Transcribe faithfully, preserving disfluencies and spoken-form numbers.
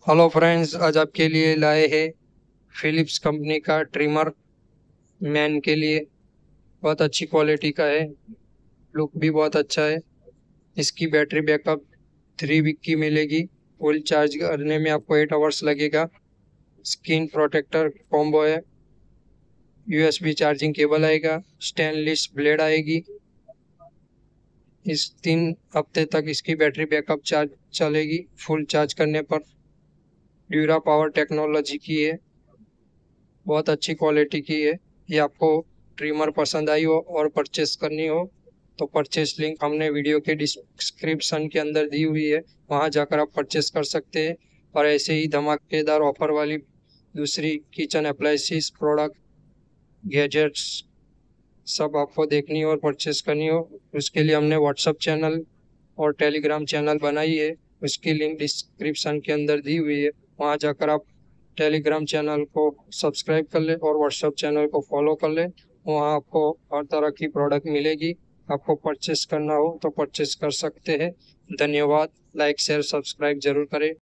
Hello friends, आज आपके लिए लाए हैं फिलिप्स कंपनी का ट्रिमर मैन के लिए। बहुत अच्छी क्वालिटी का है, लुक भी बहुत अच्छा है। इसकी बैटरी बैकअप थ्री वीक की मिलेगी। फुल चार्ज करने में आपको एट आवर्स लगेगा। स्क्रीन प्रोटेक्टर कॉम्बो है। यूएसबी चार्जिंग केबल आएगा। स्टेनलेस ब्लेड आएगी। इस तीन हफ्ते तक इसकी बैटरी बैकअप चार्ज चलेगी फुल चार्ज करने पर। ड्यूरा पावर टेक्नोलॉजी की है, बहुत अच्छी क्वालिटी की है। ये आपको ट्रिमर पसंद आई हो और परचेस करनी हो तो परचेस लिंक हमने वीडियो के डिस्क्रिप्शन के अंदर दी हुई है, वहां जाकर आप परचेस कर सकते हैं। और ऐसे ही धमाकेदार ऑफर वाली दूसरी किचन अप्लायंसेस प्रोडक्ट, गैजेट्स सब आपको देखनी हो और परचेस करनी हो, उसके लिए हमने व्हाट्सएप चैनल और टेलीग्राम चैनल बनाई है। उसकी लिंक डिस्क्रिप्शन के अंदर दी हुई है, वहां जाकर आप टेलीग्राम चैनल को सब्सक्राइब कर ले और व्हाट्सएप चैनल को फॉलो कर ले। वहाँ आपको हर तरह की प्रोडक्ट मिलेगी। आपको परचेस करना हो तो परचेस कर सकते हैं। धन्यवाद। लाइक शेयर सब्सक्राइब जरूर करें।